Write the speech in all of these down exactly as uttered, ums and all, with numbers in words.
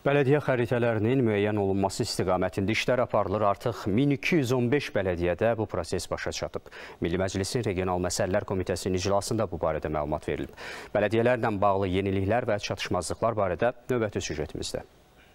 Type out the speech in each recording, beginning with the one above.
Bələdiyyə xəritələrinin müəyyən olunması istiqamətində işlər aparılır. Artıq min iki yüz on beş bələdiyyədə bu proses başa çatıb. Milli Məclisin Regional Məsələlər Komitəsinin iclasında bu barədə məlumat verilib. Bələdiyyələrlə bağlı yeniliklər və çatışmazlıqlar barədə növbəti süjetimizdə.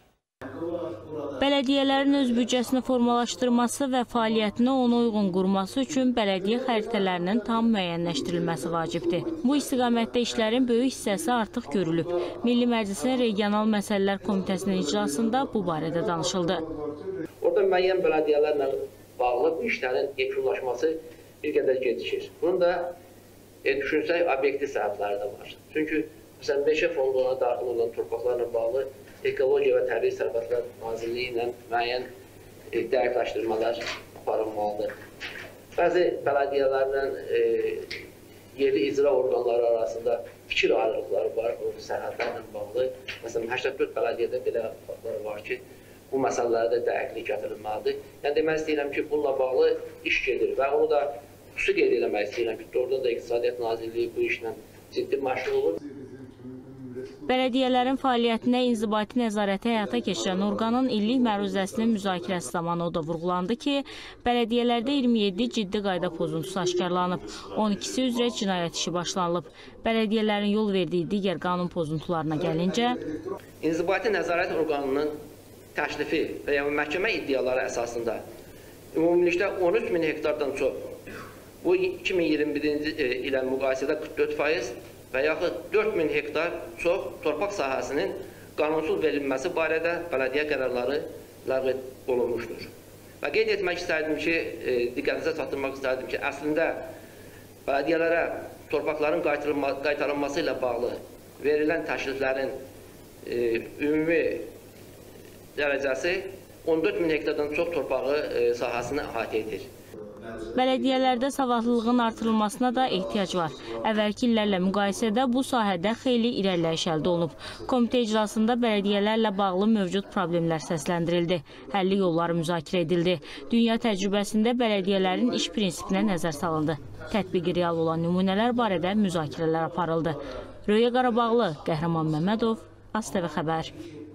Bələdiyyələrin öz büdcəsini formalaşdırması və fəaliyyətini ona uyğun qurması üçün bələdiyyə xəritələrinin tam müəyyənləşdirilməsi vacibdir. Bu istiqamətdə işlərin böyük hissəsi artıq görülüb. Milli Məclisin Regional Məsələlər Komitəsinin iclasında bu barədə danışıldı. Orada müəyyən bələdiyyələrlə bağlı bu işlərin yekunlaşması bir qədər gecikir. Bunun da e, düşünsək obyektiv səbəbləri də var. Çünki məsələn, meşə fonduna daxil olan torpaqlarla bağlı Ekologiya və Təbii Sərvətlər Nazirliyi ilə müəyyən e, dəqiqləşdirmələr aparılmalıdır. Bəzi bələdiyyələrlə e, yerli icra orqanları arasında fikir ayrılıqları var, o sərhədlərlə bağlı. Məsələn, səksən dörd bələdiyyədə belə faktlar var ki, bu məsələlərə də dəqiqlik gətirilməlidir. Yəni, demək istəyirəm ki, bununla bağlı iş gedir və onu da xüsusi qeyd eləmək istəyirəm ki, doğrudan da İqtisadiyyat Nazirliyi bu işlə ciddi məşğul olur. Bələdiyyələrin fəaliyyətinə inzibati nəzarəti həyata keçirən orqanın illik məruzəsinin müzakirəsi zamanı o da vurğulandı ki, bələdiyyələrdə iyirmi yeddi ciddi qayda pozuntusu aşkarlanıb, on ikisi üzrə cinayət işi başlanılıb. Bələdiyyələrin yol verdiyi digər qanun pozuntularına gəlincə, İnzibati nəzarət orqanının təklifi və ya məhkəmə iddiaları əsasında ümumilikdə on üç min hektardan çox, bu iki min iyirmi birinci ilə müqayisədə qırx dörd faiz və yaxud dörd min hektar çox torpaq sahəsinin qanunsuz verilməsi barədə bələdiyyə qərarları ləğv olunmuşdur. Və qeyd etmək istərdim ki, e, diqqətinizə çatdırmaq istərdim ki, əslində bələdiyyələrə torpaqların qaytarılması ilə bağlı verilən təkliflərin e, ümumi dərəcəsi on dörd min hektardan çox torpağı e, sahəsini əhatə edir. Bələdiyyələrdə savadlılığın artırılmasına da ehtiyac var. Əvvəlki illərlə müqayisədə bu sahədə xeyli irəliləyiş əldə olunub. Komitə iclasında bələdiyyələrlə bağlı mövcud problemlər səsləndirildi. Həlli yolları müzakirə edildi. Dünya təcrübəsində bələdiyyələrin iş prinsipinə nəzər salındı. Tətbiqi real olan nümunələr barədə müzakirələr aparıldı. Röya Qarabağlı, Qəhrəman Məmmədov, AzTV Xəbər.